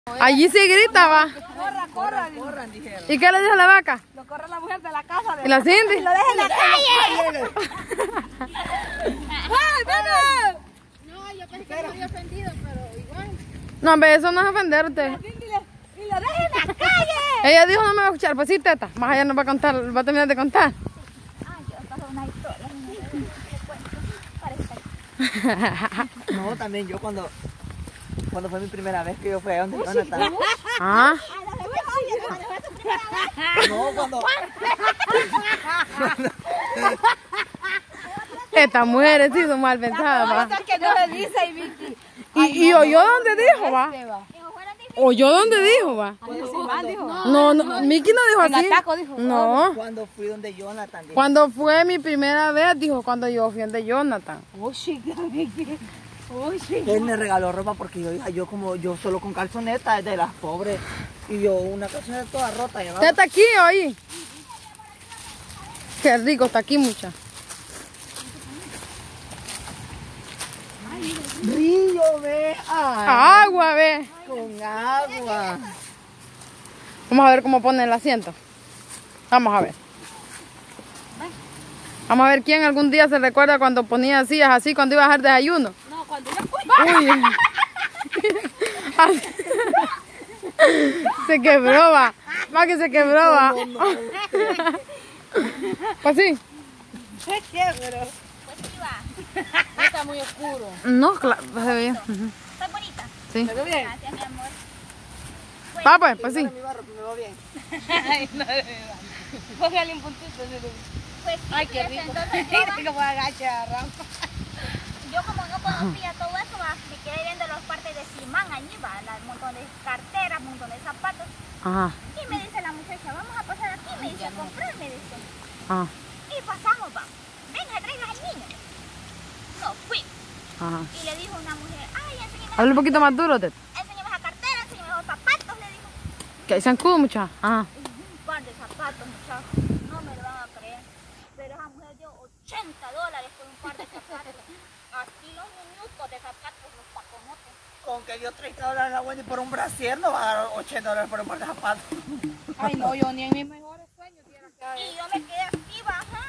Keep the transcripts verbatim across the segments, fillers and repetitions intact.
Allí se grita, va. Corran, corran. Corran, dijeron. ¿Y qué le dijo la vaca? Lo corre la mujer de la casa. De ¿Y la Cindy? Y lo deja en la calle. ¡Ay, vamos! No, yo pensé que me había ofendido, pero igual. No, hombre, eso no es ofenderte. Y lo deja en la calle. Ella dijo no me va a escuchar, pues sí, teta. Más allá nos va a contar, va a terminar de contar. Ay, yo pasó una historia. Parece. No, también yo cuando, cuando fue mi primera vez que yo fui a donde Jonathan. Ah. No, cuando... Estas mujeres sí son mal pensadas, va. que no le dice y Vicky. ¿Y, y oyó dónde dijo, va? ¿Oyó dónde dijo, va? No, no, Miki no dijo así. No. Cuando fui donde Jonathan. Dijo. Cuando fue mi primera vez, dijo cuando yo fui donde Jonathan. Oh, chica, Vicky. Oh, chica. Él me regaló ropa porque yo, yo como yo solo con calzonetas de las pobres. Y yo una calzoneta toda rota. ¿Usted está aquí o ahí? Qué rico, está aquí mucha. Río, ve. Ay, Agua, ve. con agua. Vamos a ver cómo pone el asiento. Vamos a ver. Vamos a ver quién algún día se recuerda cuando ponía sillas así, cuando iba a hacer desayuno. No, cuando yo fui. Uy. Se quebró, va. Va que se quebró, va. Pues sí. ¿Qué, pero? Pues sí va. Está muy oscuro. No, claro, se ve bien. Ujú. ¿Está bonita? Sí. ¿Se ve bien? Gracias, mi amor. Va, pues, pues sí. Mi barro, me va bien. Ay, no, de verdad. Póngale un puntito. Pues sí, Ay, qué fíjese, rico. entonces yo, Mira cómo agacha la rampa. yo como no conocía todo eso, va, me quedé viendo las partes de Simán allí, va, un montón de carteras, un montón de zapatos. Ajá. Y me dice la muchacha, vamos a pasar aquí, me dice, a comprar, me dice. Ajá. Y pasamos, va. Venga, traigas al niño. No, fui. Ajá. Y le dijo una mujer, ay, enséñame, Habla un poquito más duro, Tet. enséñame esa cartera, enséñame los zapatos, le dijo. Que hay zancudo, mucha. Ajá. Un par de zapatos, muchachos. No me lo van a creer. Pero esa mujer dio ochenta dólares por un par de zapatos. Así los minutos de zapatos, los taconotes. Con que dio treinta dólares la Wendy por un brasier, no va a dar ochenta dólares por un par de zapatos. Ay, no, yo ni en mis mejores sueños quiero que Y yo me quedé así, baja,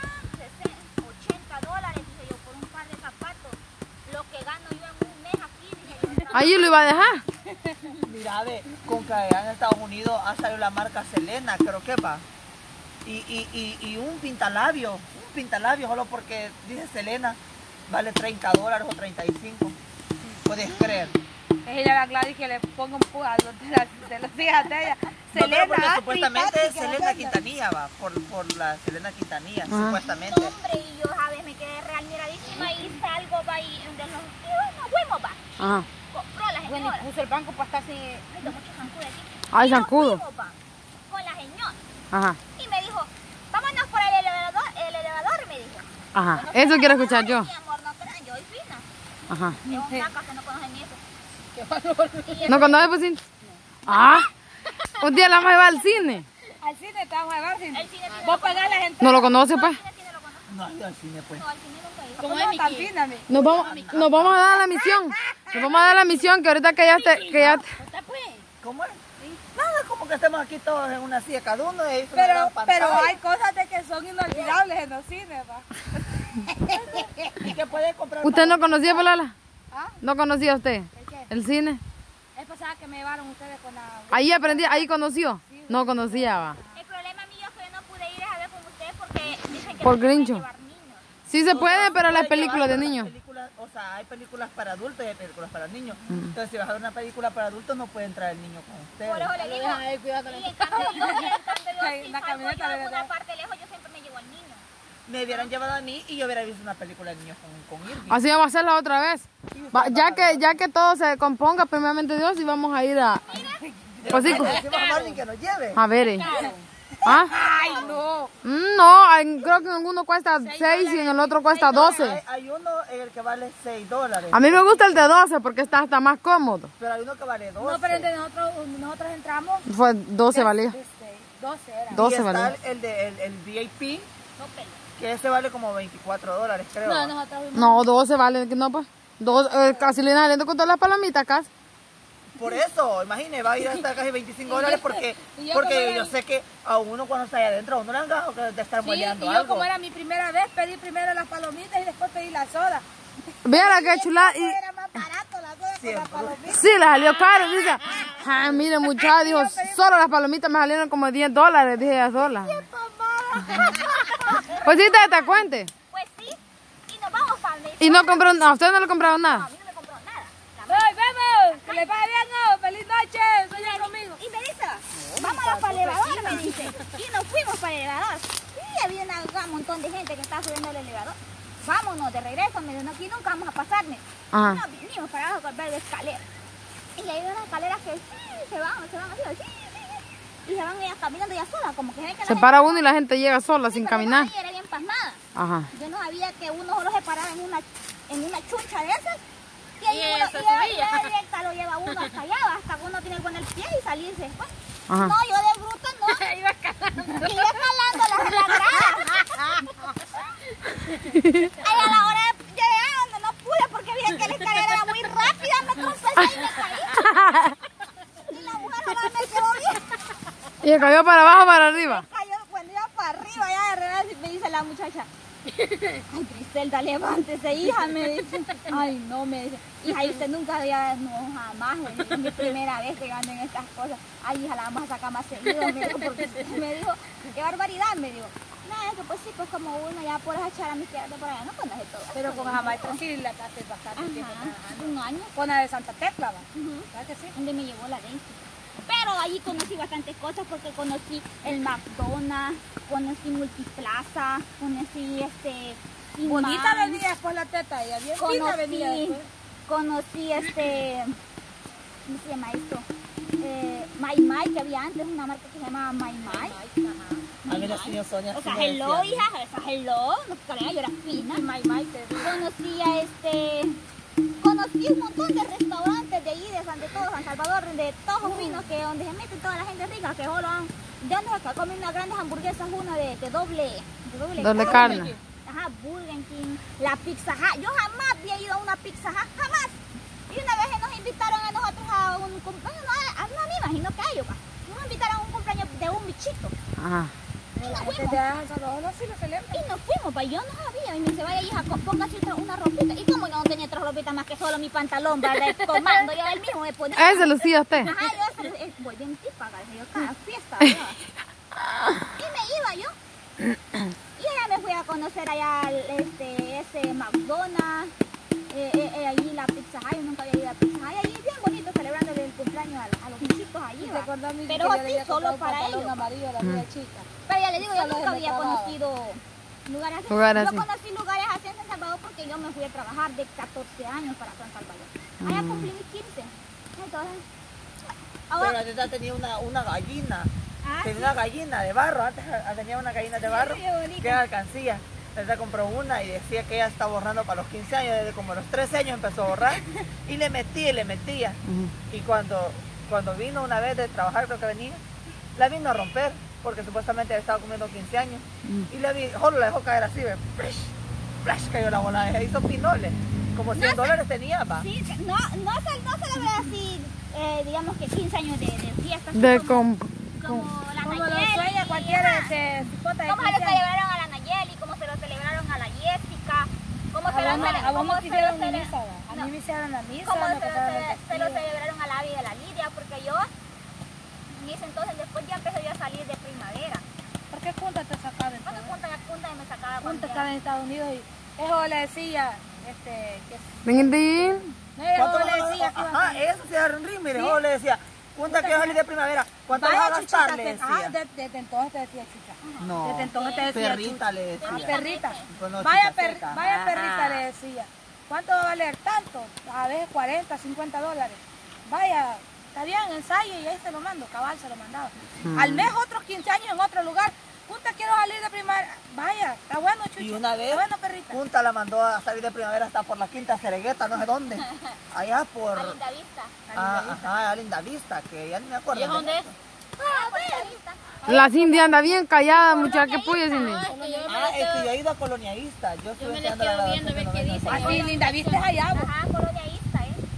ochenta dólares, dije yo, por un par de zapatos. Lo que gano yo en un mes aquí, dije yo. Ahí lo iba a dejar. Mira, ve, con que allá en Estados Unidos ha salido la marca Selena, creo que va. Y, y, y, y un pintalabio, un pintalabio solo porque dice Selena, vale treinta dólares o treinta y cinco. ¿Puedes creer? Es ella la Gladys que le ponga un puja de, las- de las hijas de ella. No, pero Selena, porque Astrid, supuestamente Patti, es que Selena la venda. Quintanilla, va, por, por la Selena Quintanilla, Ajá. supuestamente. No, hombre, y yo, ¿sabes? Me quedé real miradísima y salgo, va, y de los... Y bueno, fuimos, va. Ajá. Compró la Bueno, señora. y puso el banco para estar sin... Ay, de muchos zancudos aquí. Ay, Y nos zancudo. fuimos, va, con la señora. Ajá. Y me dijo, vámonos por el elevador, el elevador, me dijo. Ajá. Bueno, Eso por el quiero escuchar yo. elevador, Mi amor, no crean, yo soy fina. Ajá. Es un saca que no conocen eso. Qué valor. Y ¿No conoces, pues sí? Ah. Un día la vamos a llevar al cine. Al cine te vamos a llevar sin... el cine tiene Vos lo pagás la gente. ¿No lo conoce, No, pues? el cine tiene lo conoce. No ha ido al cine, pues. No, al cine nunca he ido. ¿Cómo es tan fina, mi? Nos vamos, nos vamos a dar la misión. Nos vamos a dar la misión que ahorita que ya te, que ya te- ¿Cómo es? Nada, como que estemos aquí todos en una silla, cada uno y una Pero, gran pantalla. pero hay cosas de que son inolvidables en los cines, va. Y que puede comprar. ¿Usted no conocía, Pelala? ¿Ah? ¿No conocía usted ¿El qué? el cine? Es pasada que me llevaron ustedes con la... Ahí aprendí, ahí conoció. No conocía, va. El problema mío es que yo no pude ir a ver con ustedes porque dicen que Por no se pueden grincho. llevar niños. Sí se O puede, sea, pero se las puede películas de llevar, pero niños. las películas, o sea, hay películas para adultos y hay películas para niños. Entonces, si vas a ver una película para adultos, no puede entrar el niño con Por ustedes. eso le digo. Ay, cuidado con Y la- en cambio yo, y en cambio yo, Ay, si una salgo camioneta yo a de alguna verdad. parte lejos, yo siempre me llevo al niño. Me hubieran llevado a mí y yo hubiera visto una película de niños con, con Irving. Así vamos a hacerla otra vez. Va, ya que ya que todo se componga, primeramente Dios, y vamos a ir a... Pues sí, Le decimos a Marvin que nos lleve. a ver. eh. ¿Ah? Ay, no. Mm, No, en- creo que en uno cuesta seis y en el otro cuesta Hay, doce. hay uno en el que vale seis dólares. A mí me gusta el de doce porque está hasta más cómodo. Pero hay uno que vale doce. No, pero entre nosotros, nosotros entramos... Fue doce valía. Este, doce era. Y doce está valía. el, el de el, el V I P, No pelo. que ese vale como veinticuatro dólares, creo. No, nosotros vimos... No, doce vale, no pues. Dos, eh, casi le saliendo con todas las palomitas casi. Por eso, imagínese, va a ir hasta casi veinticinco dólares porque, porque yo sé que a uno cuando está ahí adentro, a uno le han dado que de estar moleando algo. Y yo algo. como era mi primera vez, pedí primero las palomitas y después pedí la soda. Vea la que chula. Y... Era más barato la soda que las palomitas. Sí, le salió caro. Dice, ah, mire muchacha, dijo, solo las palomitas me salieron como diez dólares, dije ella sola. Pues sí, te, te cuente. Pues sí, y nos vamos para el ¿Y no compró, a usted no le compraron nada? A mí no me compró nada. ¡Ay, vamos! ¡Que le vaya bien, no! ¡Feliz noche! ¡Sueña conmigo! Y me dice, vámonos para el elevador, me dice. Y nos fuimos para el elevador. Y había una- un montón de gente que estaba subiendo el elevador. Vámonos, de regreso, me dijo, no, aquí nunca vamos a pasarme. Ajá. No, vinimos para abajo con ver de escalera. Y hay unas escaleras que sí, se van, se van así, sí, sí, sí. Y se van ellas caminando ya solas, como que ven que la Se gente- para uno y la gente llega sola Sí, sin pero caminar. yo era bien pasmada. Ajá. Yo no sabía que uno solo se paraba en una, en una chuncha de esas. Y ahí Y uno, eso y ahí- subía. y ahí directa lo lleva uno hasta allá, hasta que uno tiene que poner el pie y salirse después. Ajá. No, yo de bruto no. Iba escalando. Iba escalando la, la grada. Ahí a la hora de llegar donde no pude porque vi que la escalera era muy rápida, me tropecé y me caí. Y la mujer ahora me quedó bien. Y se cayó para abajo, para arriba. Cayó cuando iba para arriba, ya de repente me dice la muchacha. Ay, Griselda, levántese, hija, me dice. Ay, no, me dice. Hija, y usted nunca había, no, jamás, es mi primera vez que ando en estas cosas. Ay, hija, la vamos a sacar más seguido, me dijo, porque me dijo, qué barbaridad, me dijo. No, es que pues sí, pues como uno ya por echar a mi izquierda por allá, no conoce todo. Pero con esa maestra sí la hace bastante tiempo Ajá, trabajando. un año, Con la de Santa Tecla, ¿va? ujú, ¿Verdad que sí? donde me llevó la Daisy. Pero allí conocí bastantes cosas porque conocí el McDonald's, conocí Multiplaza, conocí este... Bonita Simán, venía después la teta, ella bien fina venía conocí, después. conocí este, ¿cómo se llama esto? Eh, Mai Mai, que había antes una marca que se llamaba Mai Mai. A mí la señora Sonia O sí sea, me hello, decía. hija, esa hello, no te creas, yo era fina. Y Mai Mai te digo. Conocí a este, conocí un montón de restaurantes de allí, de San, de todo San Salvador, de todos finos, que donde se mete toda la gente rica, que solo han, de donde acá comen unas grandes hamburguesas, una de, de doble, de doble, Doble carne. Ajá, Burger King, la Pizza Hut. Yo jamás había ido a una Pizza Hut, jamás. Y una vez nos invitaron a nosotros a un cumpleaños, no, a- no me imagino que a ellos, pa. Nos invitaron a un cumpleaños de un bichito. Ajá. Y nos Desde fuimos. San Salvador no sí lo celebran. Y nos fuimos, pa. Yo no sabía. Y me dice, vaya hija, co- póngase otra, una ropita. Y como yo no tenía otra ropita más que solo mi pantalón, ¿verdad? Comando, yo el mismo me ponía. Ese lucía usted. Ajá, yo se- eh, voy bien tipa, ¿verdad? Yo cada fiesta, ¿verdad? Y me iba yo. Y allá me fui a conocer allá el- este, ese McDonald's, eh, eh, eh, allí la Pizza Hut. Yo nunca había ido a Pizza Hut. Y allí bien bonito celebrándole el cumpleaños a, a los bichitos allí, ¿Te ¿va? acordás a mí Pero que yo así le había solo comprado un para pantalón ellos. amarillo a la niña chica? Pero ya le digo, yo Solo nunca me había trababa. conocido lugares así. Lugares Yo así. conocí lugares así en San Salvador porque yo me fui a trabajar de catorce años para San Salvador. Allá Mm. cumplí mis quince. Entonces, Pero ahora, la teta tenía una, una gallina. ah, Tenía una gallina de barro. Antes ah, tenía una gallina de barro. qué bonito. Que era alcancía. La teta compró una y decía que ella está borrando para los quince años. Desde como los trece años empezó a borrar. Y le metía y le metía. Ujú. Y cuando, cuando vino una vez de trabajar, creo que venía, la vino a romper. Porque supuestamente estaba cumpliendo quince años. Mm. Y le vi, solo la dejó caer así, ve, ¡plash! ¡Plash! Cayó la bola, ella hizo pinoles. Como cien dólares tenía, va. sí, que- no, no, se, no celebré así, eh, digamos que quince años de, de fiesta. así De como, com... como la Como lo Nayeli, sueña cualquiera ajá. de cipota de Como se lo quince años. celebraron a la Nayeli, como se lo celebraron a la Jessica, como se A lo vos no- cele- a vos como no se te lo hicieron cele- misa, ¿va? A no. mí me hicieron la misa, Como me se, lo cortaron el cele- se lo vestido. celebraron a la Abby y a la Lidia, porque yo en ese entonces después ya empecé yo a salir de primavera. ¿Por qué punta te sacaron? Cuando punta ya punta y me sacaba Punta cuando estaba en Estados Unidos y eso le decía, este, que Ding, ding. no, eso ¿Cuánto le vas a- decía que iba a Ajá, salir. eso se arrendí, mire, Sí. yo le decía, ¿cuánto que salir de primavera? ¿Cuánto vas a Vaya, gastar? chuchita, Le te- ajá, decía. de- desde entonces te decía chicha. No, Desde entonces te decía perrita le chucha. decía. Ah, perrita. Pues no, Vaya, chicha per- seca. vaya perrita Ajá. le decía. ¿Cuánto va a valer? Tanto. A veces cuarenta, cincuenta dólares. Vaya, está bien, ensayo y ahí se lo mando. Cabal se lo mandaba. Al mes otros quince años en otro lugar. Punta, quiero salir de primaria. Vaya, está bueno, chucha. Y una vez, Está bueno, perrita. Punta la mandó a salir de primavera hasta por la Quinta Ceregueta, no sé dónde. Allá por... a Linda Vista. Ah, ajá, a Linda Vista, que ya ni me acuerdo. ¿Y es dónde es? Ah, por Linda Vista. La Cindy anda bien callada, muchacha. ¿Qué puya, Cindy? Ah, es que yo he ido a Colonialista. Yo estuve estudiando la graduación de noveno. Así, linda vista es allá. vos. Ajá, colonialista, ¿eh? Ajá,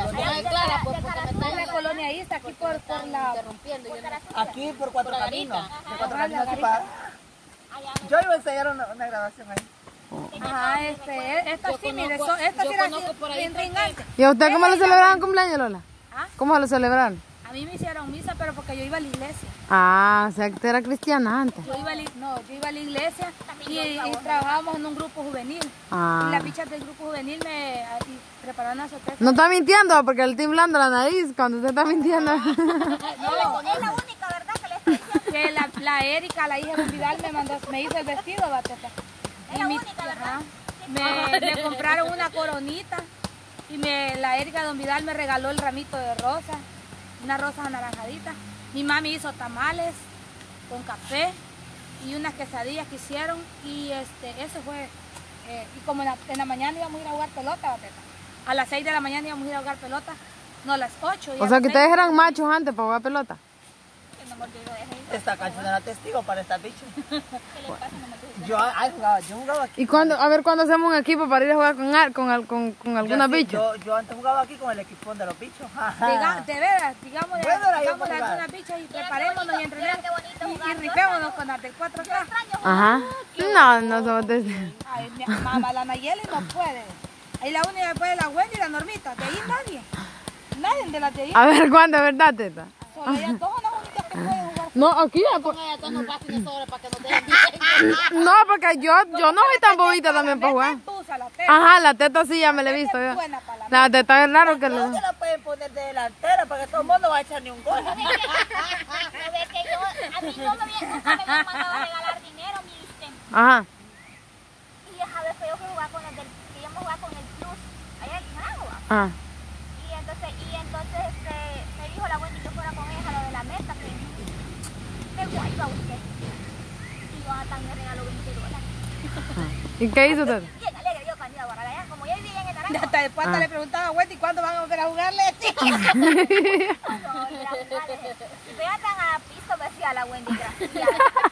Es la colonia ahí, está aquí por, por la... Aquí por Cuatro Caminos. De Cuatro Caminos aquí para... Yo iba a ensayar una, una grabación ahí. Ajá, este, esto sí, mire, so, esto sí era así, ringante. ¿Y a usted cómo le celebraron cumpleaños, Lola? ¿Ah? ¿Cómo lo celebraron? A mí me hicieron misa, pero porque yo iba a la iglesia. Ah, o sea que usted era cristiana antes. Yo iba a la, no, yo iba a la iglesia y, y trabajábamos en un grupo juvenil. Ah. Y las bichas del grupo juvenil me y prepararon a sorpresa. No está mintiendo porque le estoy inflando la nariz cuando usted está mintiendo. No, es la única verdad que le estoy diciendo. Que la, la Erika, la hija de Vidal, me mandó, me hizo el vestido, bateta. Es la única verdad. Me, me compraron una coronita y me, la Erika de Don Vidal me regaló el ramito de rosas, unas rosas anaranjaditas. Mi mami hizo tamales con café y unas quesadillas que hicieron y este, eso fue, eh, y como en la, en la mañana íbamos a ir a jugar pelota, bateta. A las seis de la mañana íbamos a ir a jugar pelota, no a las ocho. O sea que ustedes eran machos antes para jugar pelota. Esta canción era testigo para esta bicha. Yo, ay, jugaba, yo jugaba aquí. ¿Y cuando, a ver cuándo hacemos un equipo para ir a jugar con, al- con, al- con, con alguna yo, sí, bicha? yo, yo antes jugaba aquí con el equipo de los bichos. Diga, de veras, digamos, Bueno, era yo digamos para jugar. algunas bichas y preparémonos y entrenemos qué bonito y, y jugar. rifémonos con las del cuatro K. Ajá. No, no somos de... Ay, mi mamá, la Nayeli no puede. Ahí la única que puede es la Wendy y la Normita. De ahí nadie. Nadie de las de ahí. A ver cuándo, ¿verdad, teta? Solo ellas dos son las únicas que pueden jugar. No, aquí ya... pues- No, porque yo, yo no soy tan bobita también para jugar. Tusa, la teta. Ajá, la teta sí ya me la he visto. Es Yo. buena para la La teta es raro que No le... se la pueden poner de delantera para que todo el mundo no va a echar ni un gol. Pero es que yo, a mí no me había, nunca me habían mandado a regalar dinero, ¿viste? Ajá. Y esa vez fue yo que jugaba con el del, que íbamos a jugar con el Plus, allá en Managua. Ah. Y entonces, y entonces este, me dijo la Wendy que fuera con ella a lo de la meta, que me guayba usted. Y yo también me regaló veinte dólares. ¿Y qué hizo teta? Bien alegre yo cuando iba a Guaragaya, como yo vivía en el Naranjo. Hasta después Ah. le preguntaba a Wendy cuándo van a volver a jugarle. No, no, era jugar. Si vean tan a piso, me decía la Wendy, gracias.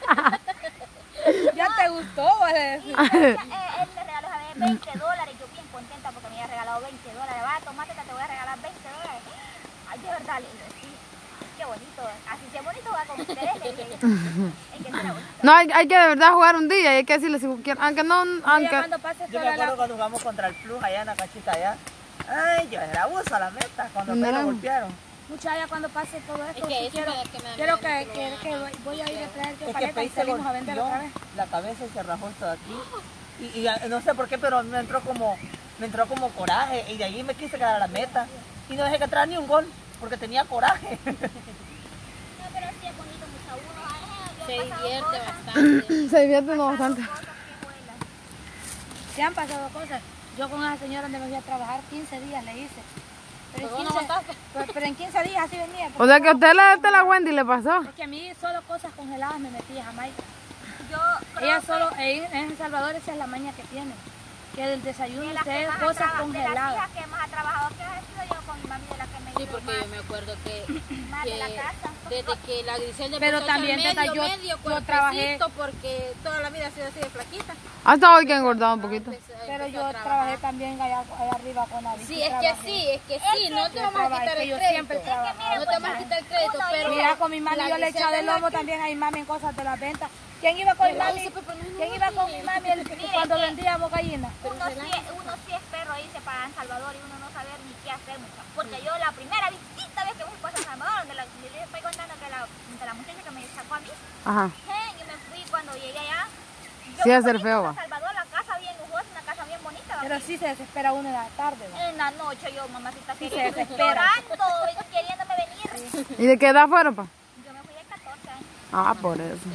Ya te gustó, ¿vale? Y eh, él me regaló a ver veinte dólares, yo bien contenta porque me había regalado veinte dólares. Va, tomate, te voy a regalar veinte dólares. Ay, de verdad, le digo, sí. Qué bonito, así sea bonito jugar con ustedes, le dije yo. Es que será bonito. No, hay, hay que de verdad jugar un día y hay que decirle si quieren, aunque no, Ya aunque... cuando pases Yo me para acuerdo la... cuando jugamos contra el Plus allá en la cachita allá. Ay, yo era abuso a la meta cuando No. me lo golpearon. Muchacha, cuando pase todo esto, Es que sí eso quiero, me da- que me da quiero miedo que, que que, lo que hagan. voy a ir a traer yo Es que paleta y Pei se salimos a vender golpeó otra vez. la cabeza y se rajó esto de aquí. Y, y ah, no sé por qué, pero me entró como me entró como coraje y de ahí me quise quedar a la meta. Y no dejé que entrara ni un gol porque tenía coraje. No, pero sí es bonito, mucha uno. Ay, yo Se he pasado divierte cosas, bastante. Se divierte no bastante. cosas que vuelan. Se han pasado cosas. Yo con esa señora donde me fui a trabajar quince días le hice. Pero en ¿Pero no quince, mataste? pero, pero en quince días así venía. O sea que a usted le a la Wendy le pasó. Porque a mí solo cosas congeladas me metía Jamaica. Yo creo Ella que solo, en, en El Salvador esa es la maña que tiene. Que del desayuno de las que ustedes más ha cosas traba- de las congeladas. hijas que más ha trabajado, que ha sido yo con mi mami, de la que me Sí, hizo porque más, yo me acuerdo que, más de la que casa. desde que la Griselda Pero empezó a también, echar teta, medio, yo- medio yo trabajé- cuerpecito, porque toda la vida ha sido así de flaquita. Hasta hoy que ha engordado un poquito. Empezó- Pero empezó yo a trabajar. trabajé también allá, allá arriba con la Sí, es que sí, es que sí, no te Yo vamos a trabajé, quitar que el yo crédito. siempre trabajaba. No te vamos a quitar el crédito, pero... Mira, con mi mami la yo le echaba Griselda de es la lomo que- también a mi mami en cosas de las ventas. ¿Quién iba con mi Pero mami? ese Pepe no es ¿Quién iba con mi mami el- cuando vendíamos gallinas? Uno sí, uno sí es perro ahí se para en Salvador y uno no sabe ni qué hacer, mucha. Porque yo la primera visita vez que me fui a San Salvador, donde la, le estoy contando que la, de la muchacha que me sacó a mí, Ajá. eh, yo me fui cuando llegué allá. Yo Sí, me a ser fui feo, a va. San Salvador, la casa bien lujosa, una casa bien bonita. ¿va? Pero sí se desespera uno en la tarde. ¿va? En la noche yo, mamacita, Sí, quería- se desespera. llorando, queriéndome venir. ¿Y de qué edad fueron, pa? Yo me fui de catorce años. Ah, por eso.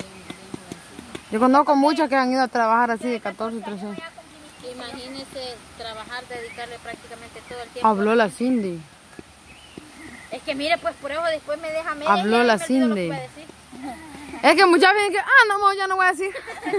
Yo conozco muchas que han ido a trabajar así de catorce, trece años. Ya cumplí mis Imagínese trabajar, dedicarle prácticamente todo el tiempo. Habló la Cindy. Es que mire, pues por eso después me deja media. Habló y la me olvido lo que Cindy. iba a decir. Es que muchas veces que, ah, no, ya no voy a decir.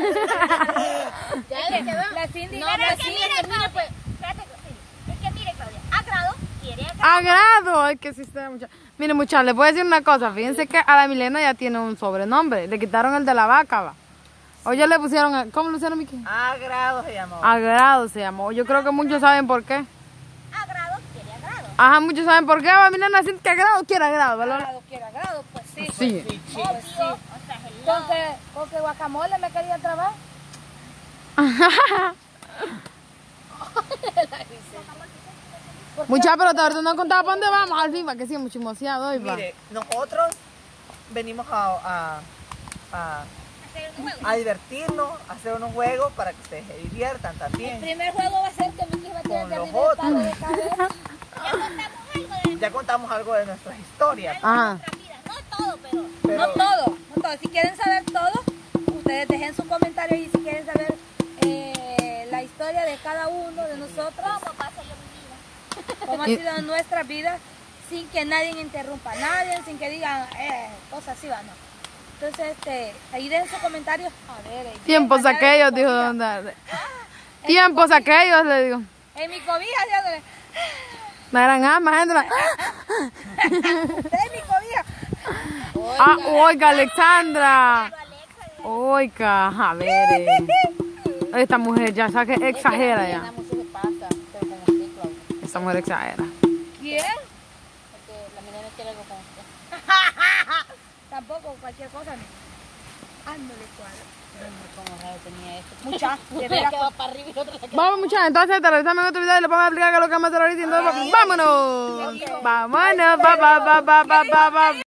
Ya le quedó. La Cindy, No, Pero pues es que sí, mire, es que mire, pues. Espérate, sí. Es que mire, Claudia, agrado, quiere agrado. Agrado, es que sí está mucha. Mire, muchachos, les voy a decir una cosa. Fíjense que a la Milena ya tiene un sobrenombre. Le quitaron el de la vaca, va. O ya le pusieron, ¿cómo le pusieron, Miki? Agrado se llamó. Agrado se llamó. Yo creo que muchos saben por qué. Agrado, quiere agrado. Ajá, muchos saben por qué va mi nena, siente que grado quiera grado, ¿verdad? Grado, quiera grado, pues sí. Sí. Sí, sí. Pues sí. Con que, con que guacamole me quería trabar. Mucha, pero te ahorita no contaba para dónde vamos al fin, para que siga chismoseado hoy, va. Mire, nosotros venimos a, a, a, a divertirnos, a hacer unos juegos para que ustedes se diviertan El también. primer juego va a ser que mi hija va a tener Con que los abrir el palo otros. de cabeza. Ya contamos algo de nuestras historias. Ajá. No todo, pero Pero No todo, no todo. Si quieren saber todo, ustedes dejen su comentario y si quieren saber eh, la historia de cada uno de nosotros, ¿cómo pasa yo mi vida? cómo ha Y- sido nuestra vida, sin que nadie interrumpa a nadie, sin que digan eh, cosas así, va, no. Entonces, este, ahí den su comentario. A ver, eh, Tiempos allá de aquellos, mi dijo cobija. Don Tiempos aquellos, le digo. En mi cobija, haciéndole, La gran ama, gente. la- usted es mi cobija. Ah, oiga, Alexandra. Oiga, a ver. eh. Esta mujer ya, ¿sabes qué? Exagera ya. mucho se pasa, pero con usted, Claudia. Esta mujer exagera. ¿Quién? Porque la menina quiere algo con usted. Tampoco, cualquier cosa. No. Ándale, cuadro. Como raro tenía esto. Mucha, de Una veras, que va para arriba y otra que Vamos, muchachos, entonces te revisamos en otro video y le vamos a explicar qué es lo que vamos a hacer ahorita. Entonces, vámonos. Vámonos, va, va, va, va, va, va, va.